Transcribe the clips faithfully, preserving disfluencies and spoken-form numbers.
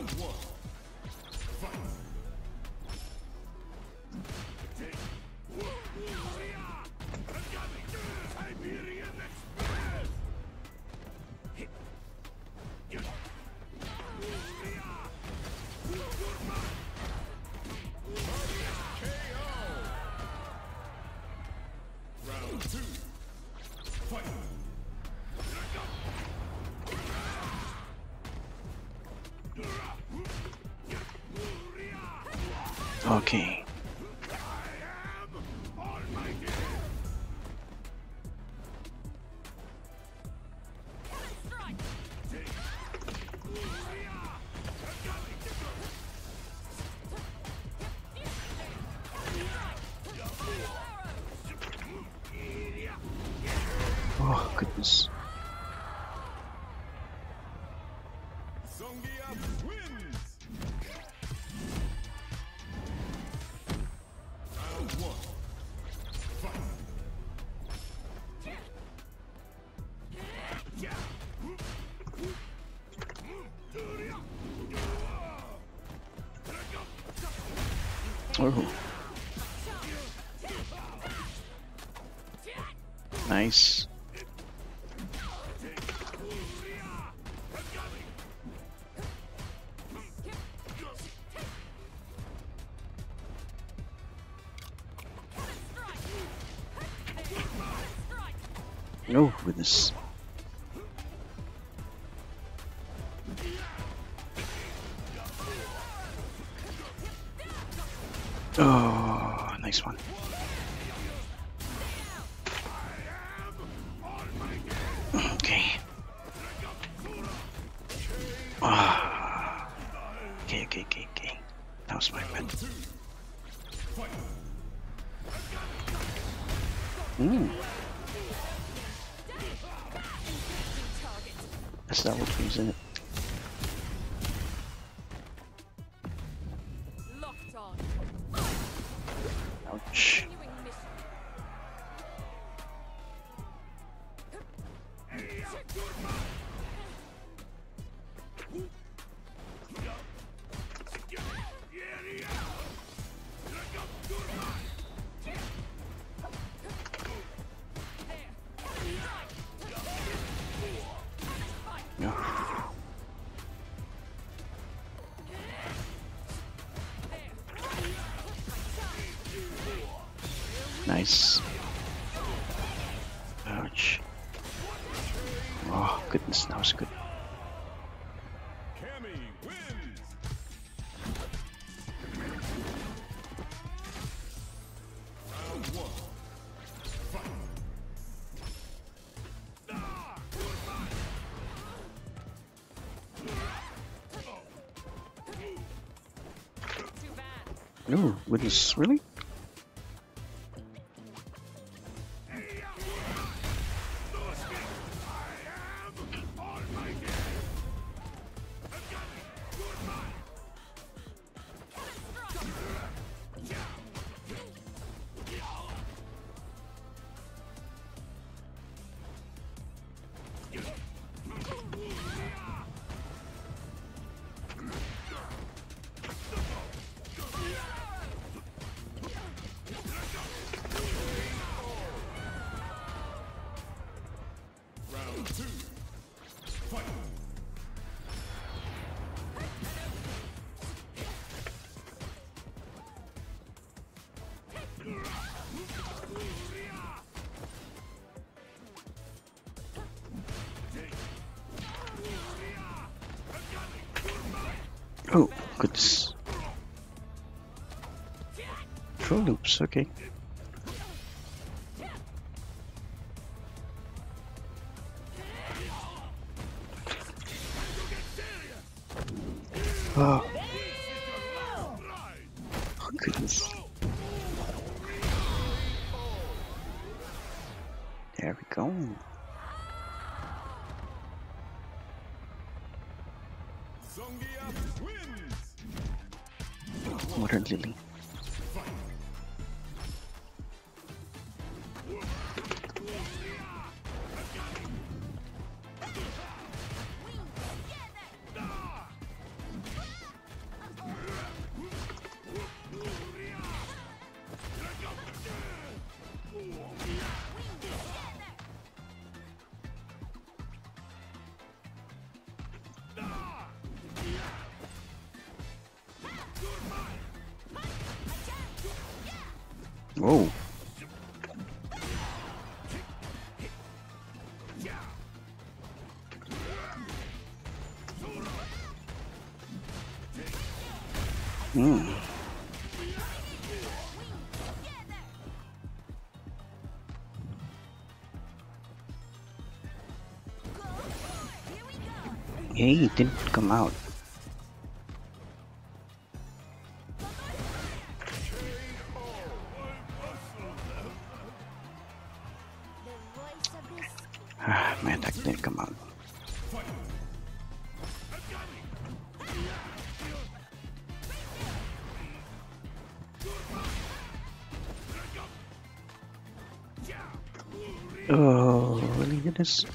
Okay. Oh goodness. Zangief wins. Round one. Fight. Oh. Nice. Oh goodness. Oh, nice one. Okay. Ah. Okay, okay, okay, okay. That was my bad. Hmm. That's that what isn't it? Ouch. Nice. Ouch. Oh goodness, that was good. Wins. Round one. Fight. Oh goodness, really? Two. Fight. Oh goodness. Throw loops, okay. Oh. Oh goodness. There we go. Zangief wins. Water lily. Whoa. Hmm. Hey, it didn't come out. Ah, man, that didn't come out. Oh, really? It is.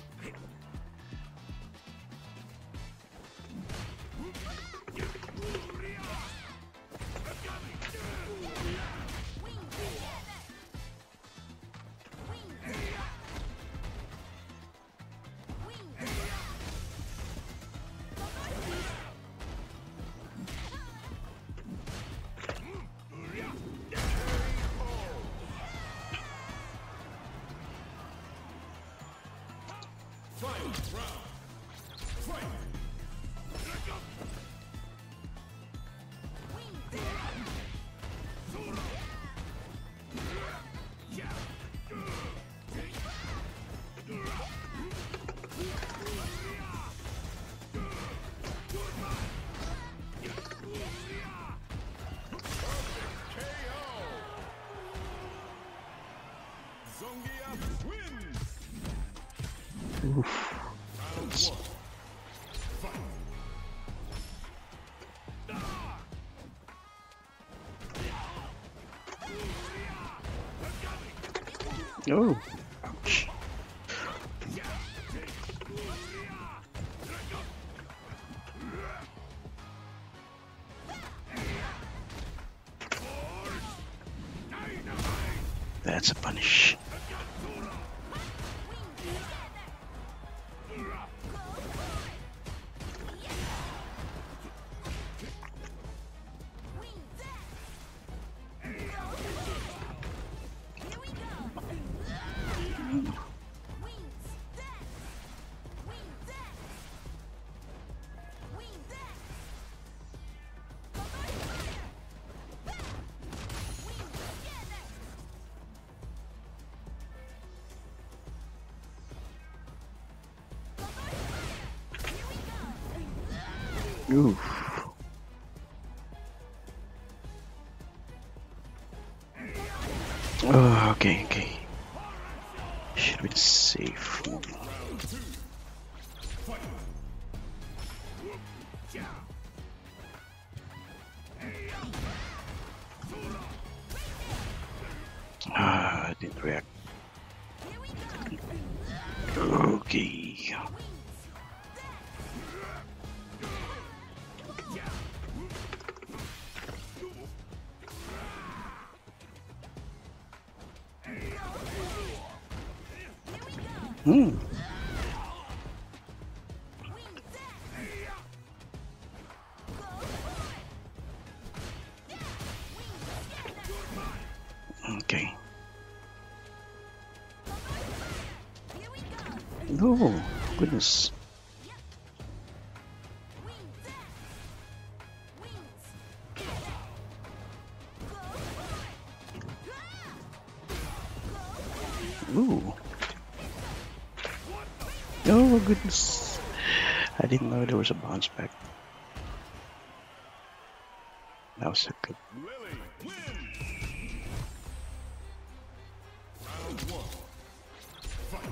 Zangief wins. Oof. Round one. Fight. Oh, ouch. That's a punish. Oof. Oh, okay, okay. Should be safe. Round two. Fight. Ah, I didn't react. Okay. Hmm. Okay. Oh, goodness. Ooh. Oh, goodness. I didn't know there was a bounce back. That was so good. Lily wins. Round one. Fight.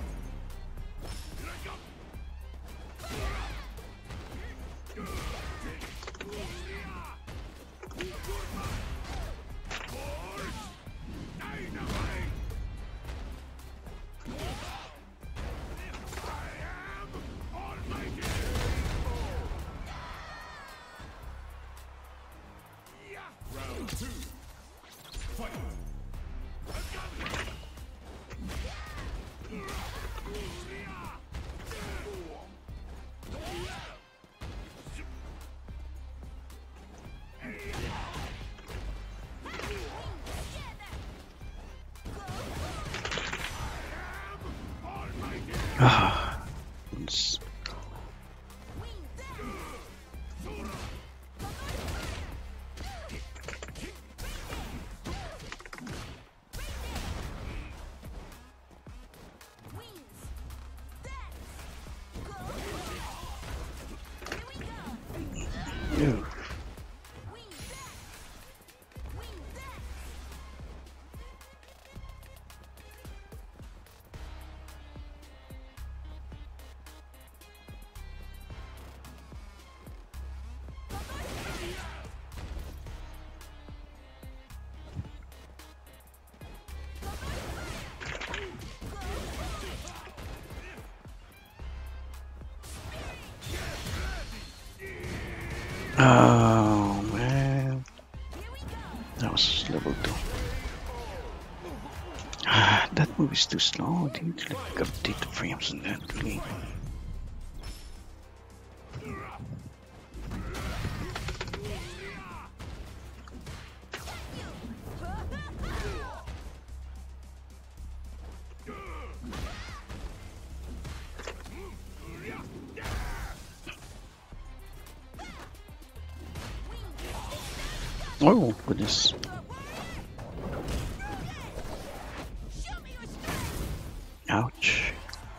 Round two. Fight. Ah, it's- Ew. Oh man, that was level two. Ah, that movie's too slow. I need to like update the frames on that really. Oh goodness. Ouch.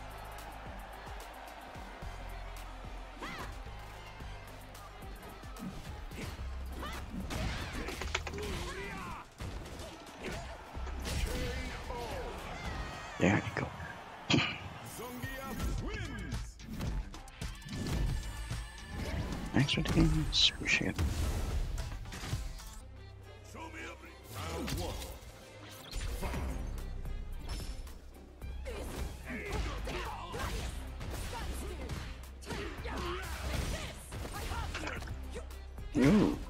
There you go. Zangief wins. Thanks for the game. Appreciate it. Show me everything. Round one. Fight. Ooh.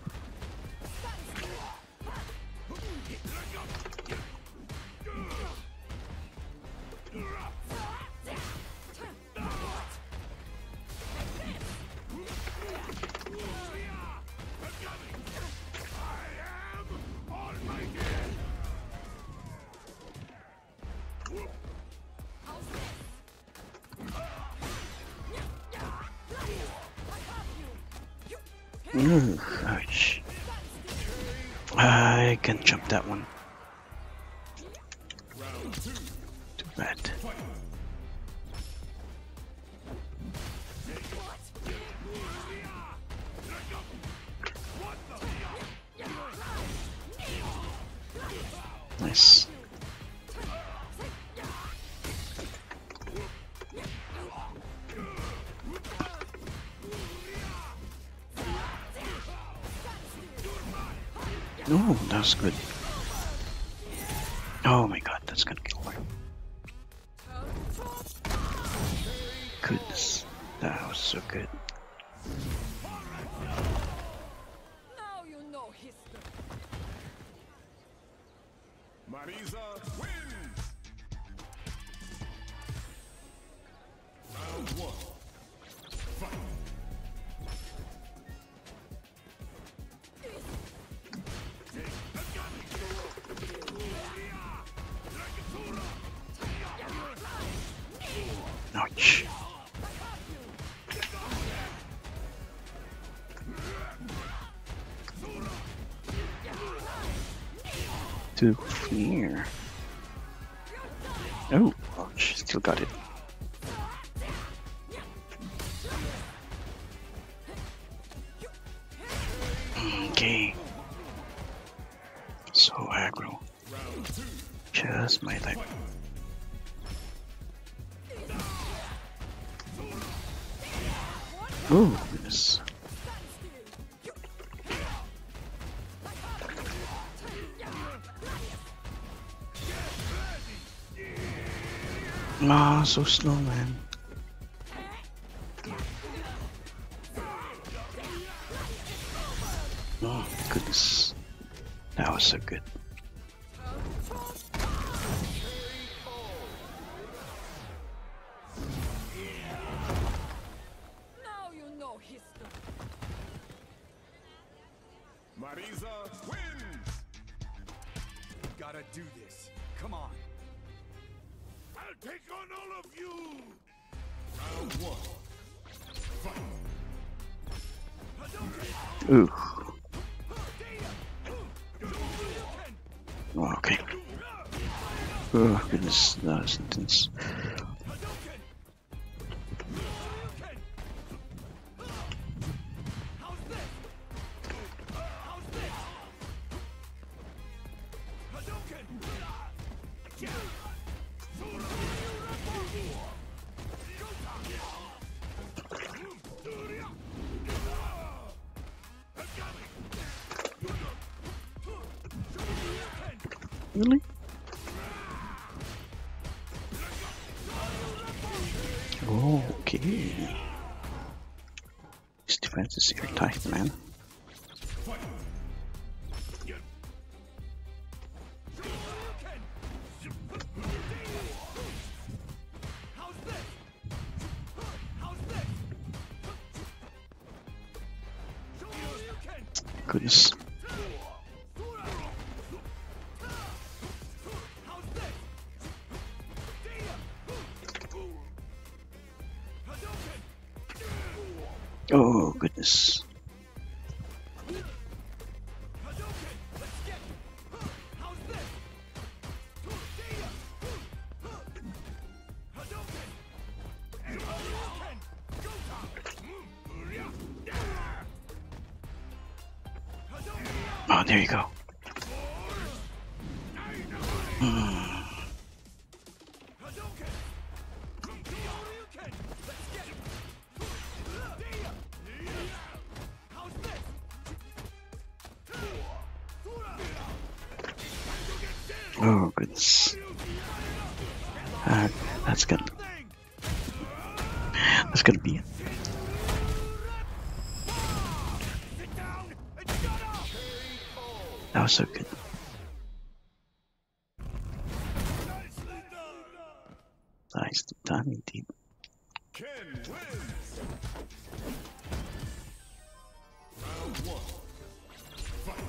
Ooh, ouch. I can jump that one. Round two. Too bad. Fight. Nice. Oh, that was good. Oh my god, that's gonna kill her. Goodness, that was so good. Now you know history. Marisa wins. Round one. Fight. Ouch. Too clear. Oh, ouch, still got it. Okay. So aggro. Round two. Just my type. Oh, goodness. Ah, so slow, man. Oh, goodness. That was so good. Now you know history. Marisa wins. Gotta do this. Come on. I'll take on all of you. Round one. Fight. Ooh. Oh, okay. Oh goodness, that was intense. Really? Oh, okay. This defense is here tight, man. Goodness. Oh goodness. Oh, there you go. Hmm. Oh goodness. Uh, that's gonna that's gonna be it. That was so good. Nice done indeed. Ken wins. Round one. Fight.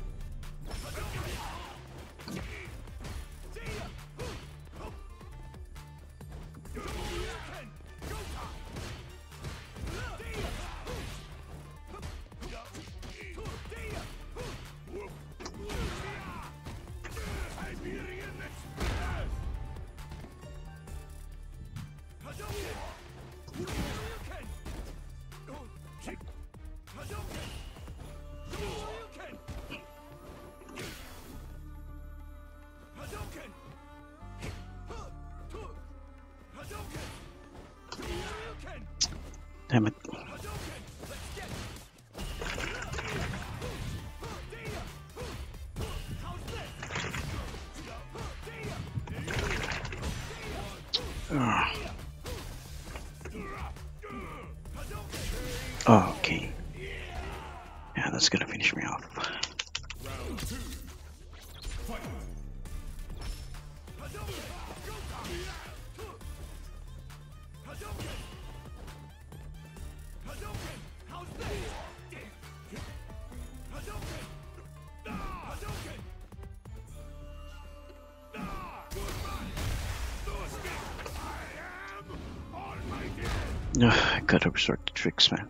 Damn it. Oh. Oh, okay. Yeah, that's gonna finish me off. Round two. Fight. No, I gotta resort to tricks, man.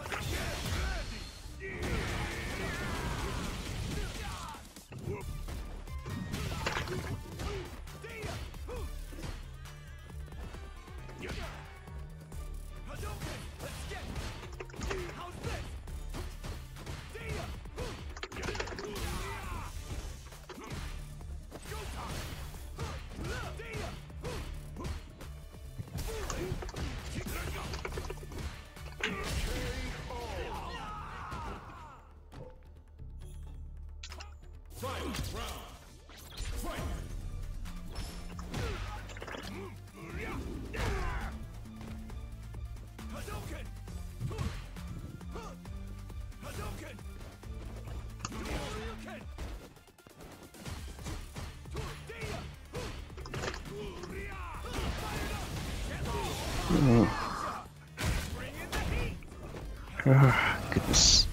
Oh. Oh, goodness.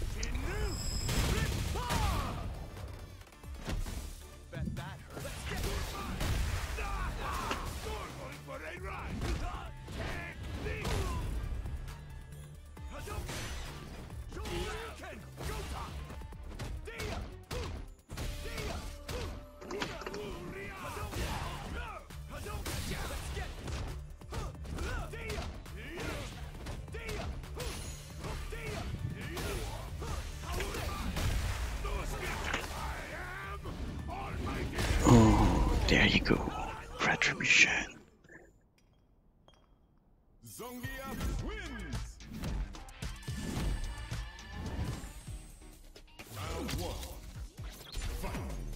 you go. Retribution. Zangief wins. Round one. Fight.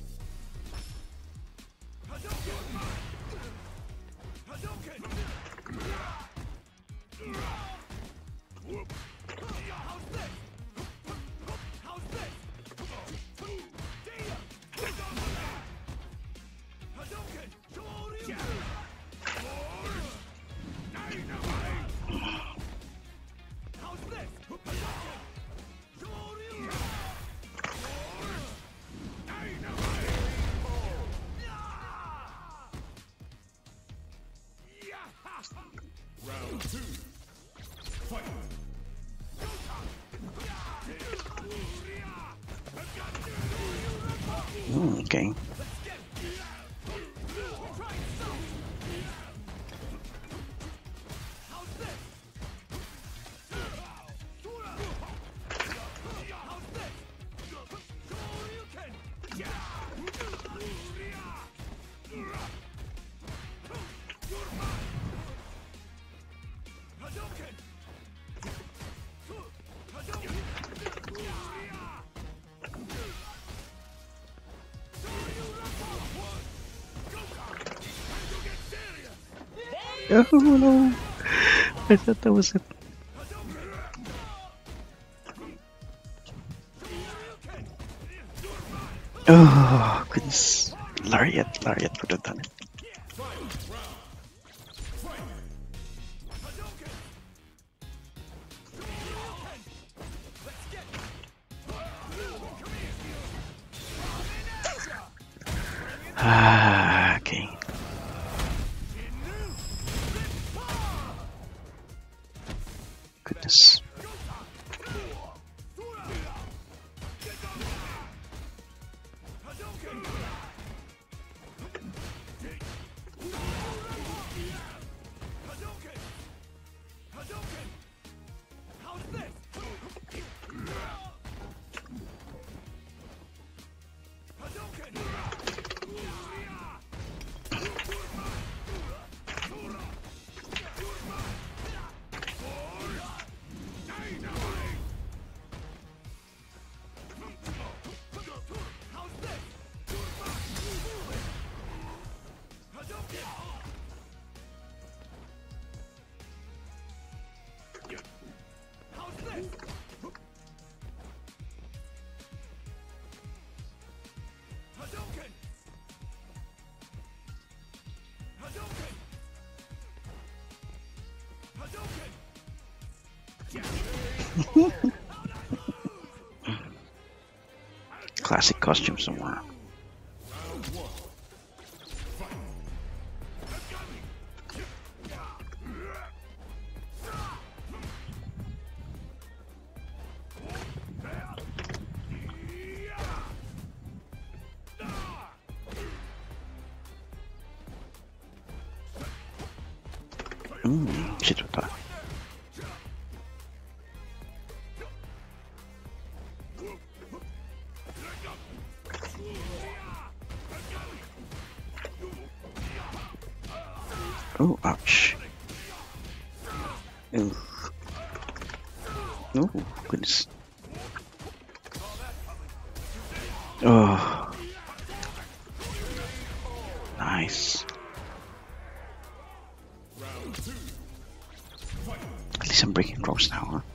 Round two. Fight. Mm, okay. Oh no! I thought that was it. Oh goodness! Lariat, Lariat would have done it. Ah, okay. Goodness. Classic costume somewhere. Mmm, shit with that. Oh, ouch. Ooh. Oh, goodness. Oh. Nice. At least I'm breaking ropes now, huh?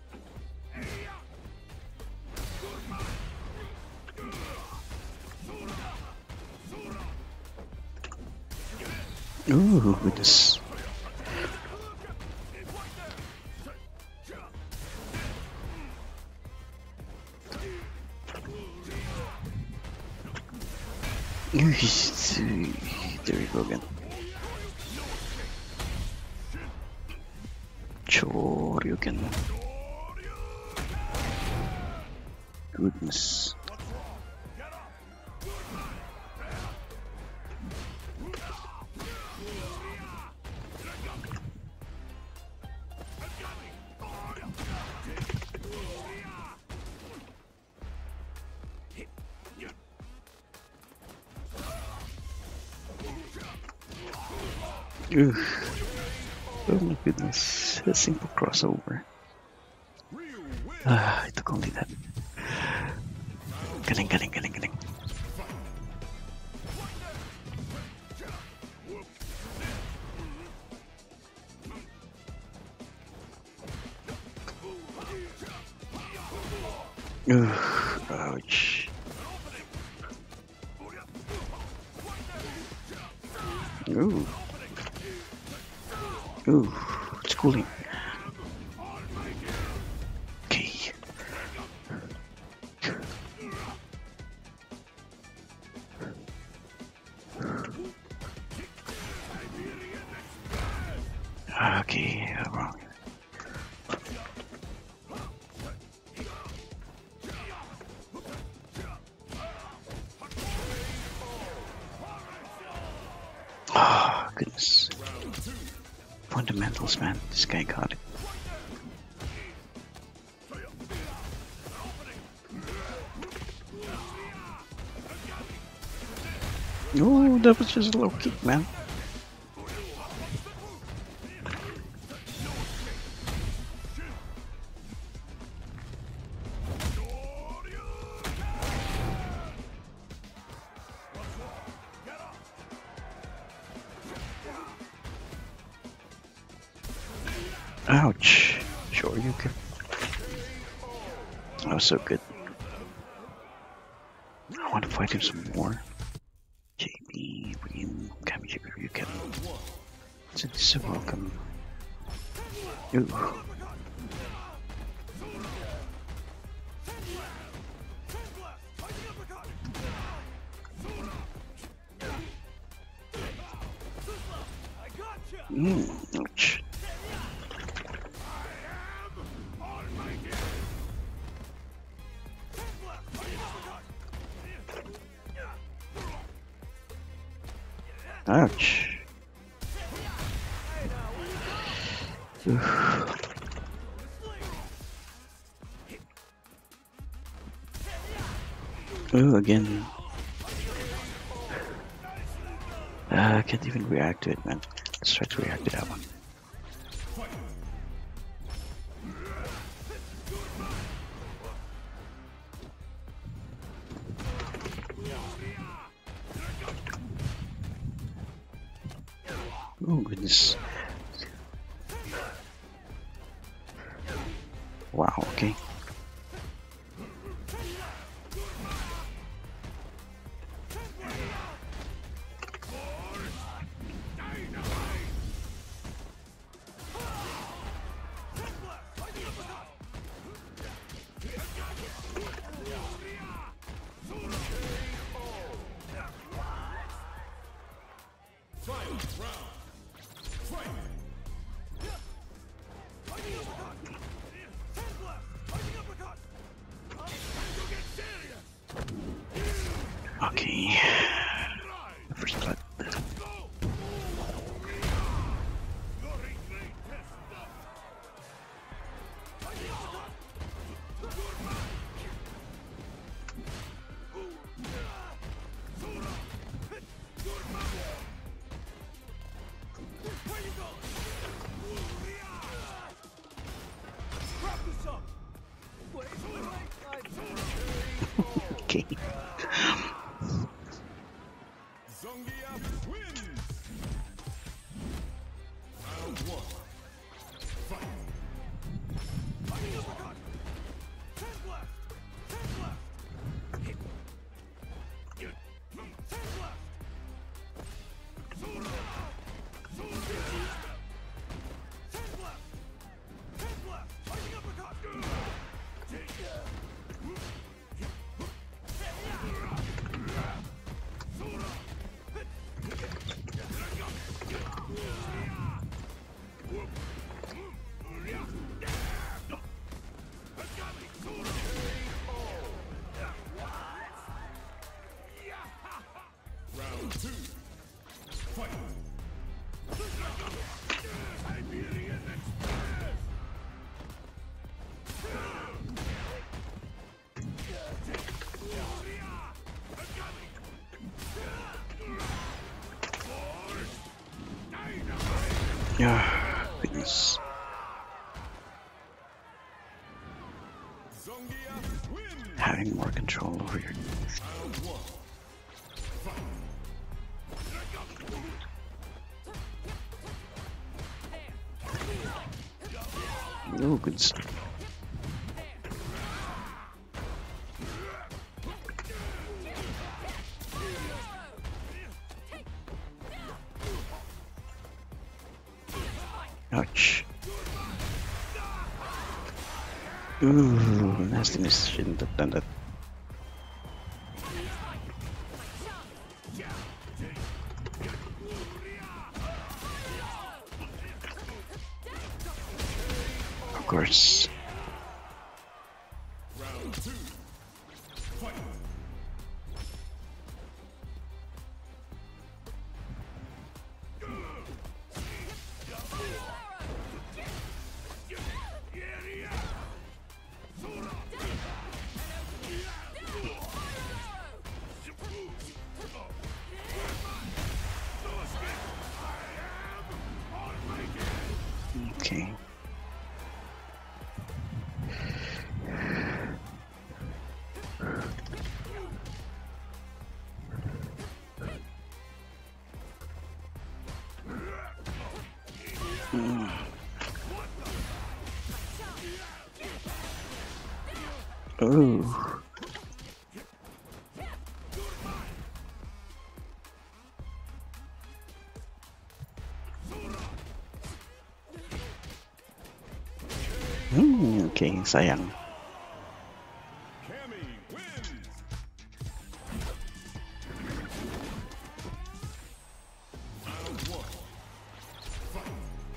Ooh, goodness. There we go again. Choryuken. Goodness. Ugh. Oh my goodness, a simple crossover. Ah, I took only that. Getting, getting, getting, getting. Ugh, ouch. Ooh. Ooh, it's cooling. Okay. Okay, I'm wrong. Oh, goodness. Fundamentals, man. This guy got it. Oh, that was just a low kick, man. Ouch. Sure, you can. That was so good. I want to fight him some more. J B, Reem, Kami, you can. It's so welcome. Ooh. Mm, ouch. Ouch. Oof. Ooh, again. Uh, I can't even react to it, man. Let's try to react to that one. Oh, goodness. Wow, okay. Okay. First blood. Okay. Zangief wins. Round one. Fight. Yeah, goodness. Zangief wins. Having more control over your. Round one. Oh, good stuff. Ouch. Ooh, nastiness, shouldn't have done that. Of course. Round two. Fight. Okay. Mm. Oh. Hmm, okay, sayang. Cammy wins. Round one. Fight.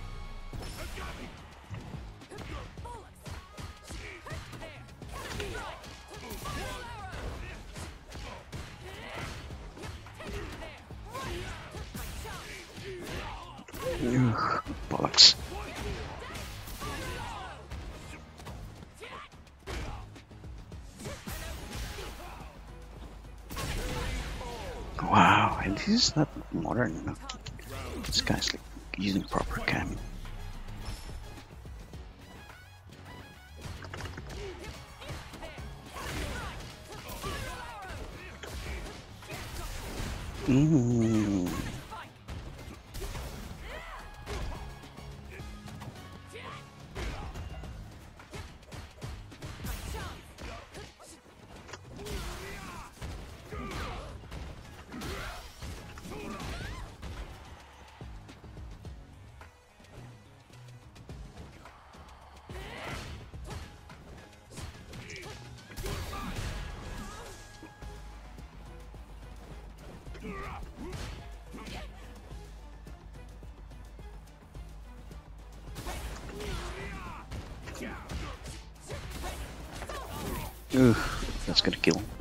Ugh, bollocks. Wow, and this is not modern enough. This guy's like using proper cam. Mmm. Ugh, that's gonna kill him.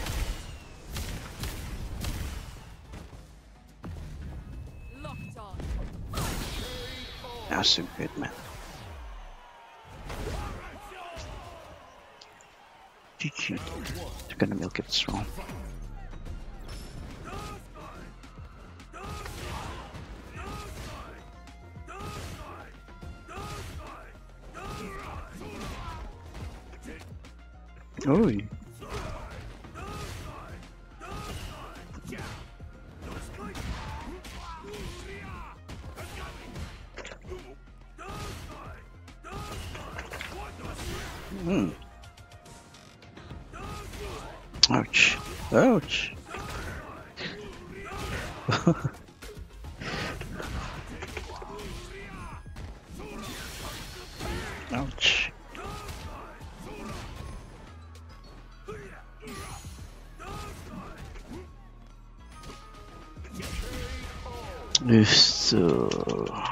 Locked on. That's so good, man. G G. They're gonna milk it strong. Oh. Hmm. Ouch. Ouch. Ouch. This uh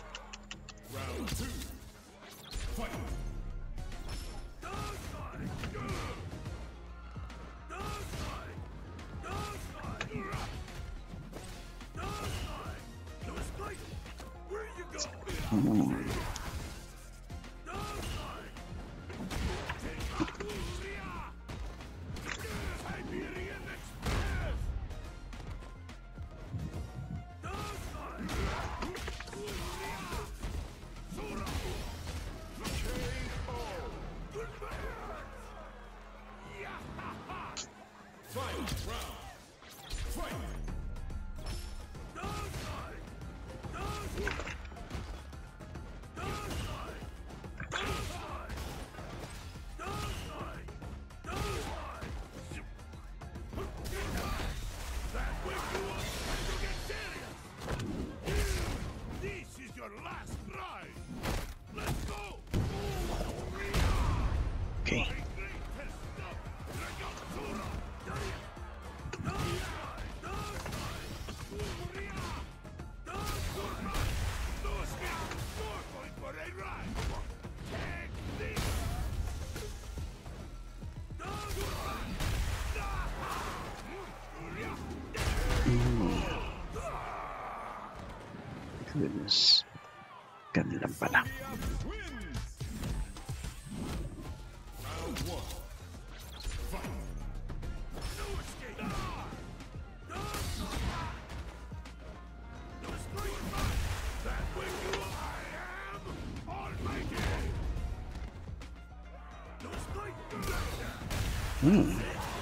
hmm. Okay. Mm. Goodness. Ganun lang pala. Hmm.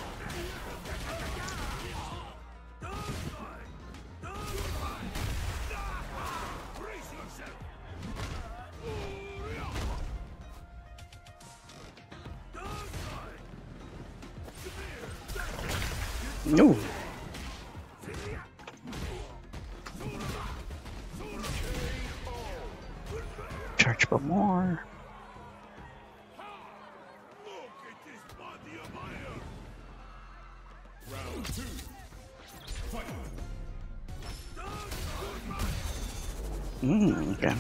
No. Charge for more. Round two. Fight. Mm, okay.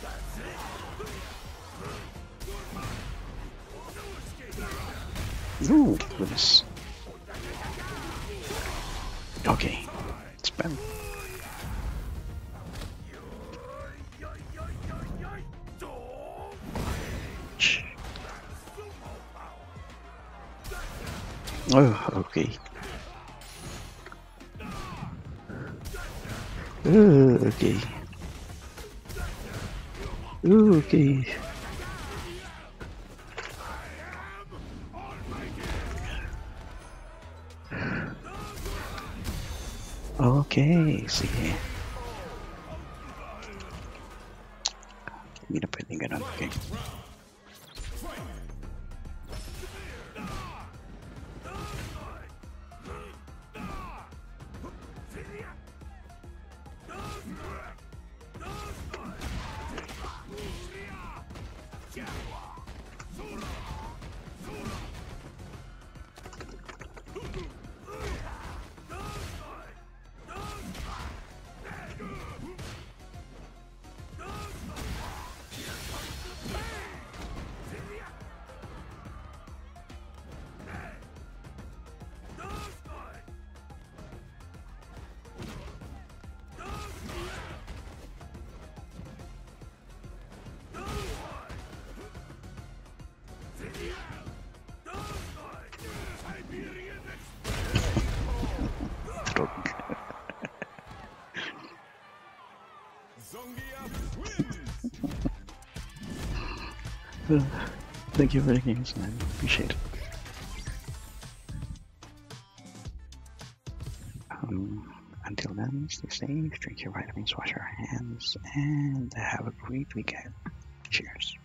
Ooh, goodness. Okay, it's better. Oh, okay. Oh, okay. Oh, okay. Okay, sige. Hindi na pwedeng ganun. Okay. Zangief wins. Well, thank you for the games, man. Appreciate it. Um, until then, stay safe, drink your vitamins, wash your hands, and have a great weekend. Cheers.